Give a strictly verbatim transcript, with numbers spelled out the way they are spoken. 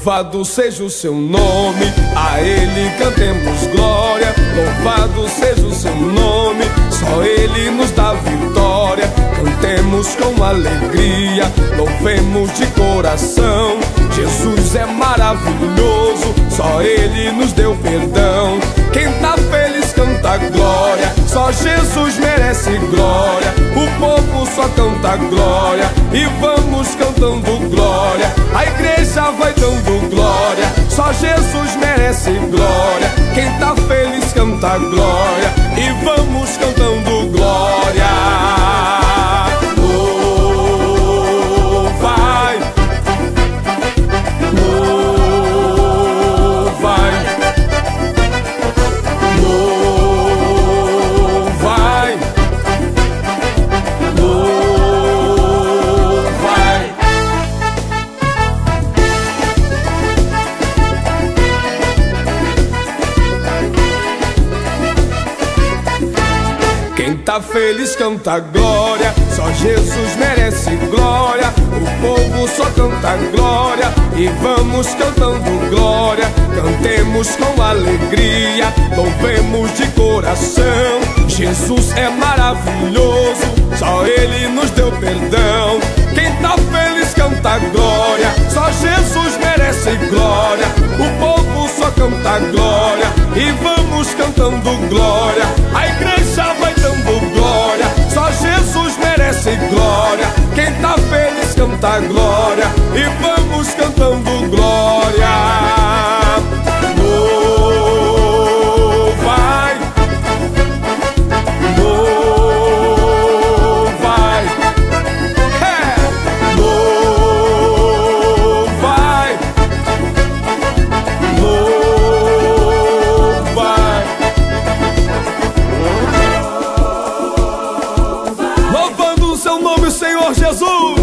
Louvado seja o seu nome, a Ele cantemos glória. Louvado seja o seu nome, só Ele nos dá vitória. Cantemos com alegria, louvemos de coração. Jesus é maravilhoso, só Ele nos deu perdão. Quem tá feliz canta glória, só Jesus merece glória. O povo só canta glória e vamos cantando glória. A igreja vai dando glória, só Jesus merece glória. Quem tá feliz canta glória e vamos cantando glória. Oh, vai, oh, vai, oh, vai, oh, vai. Quem tá feliz canta glória, só Jesus merece glória. O povo só canta glória e vamos cantando glória. Cantemos com alegria, louvemos de coração. Jesus é maravilhoso, só Ele nos deu perdão. Quem tá feliz canta glória, só Jesus merece glória. O povo só canta glória e vamos cantando glória. A igreja vai dando glória, só Jesus merece glória. Quem tá feliz canta glória e vamos cantando glória. Oh, vai, oh, vai, é, oh, vai, oh, vai. Louvando o seu nome, Senhor Jesus.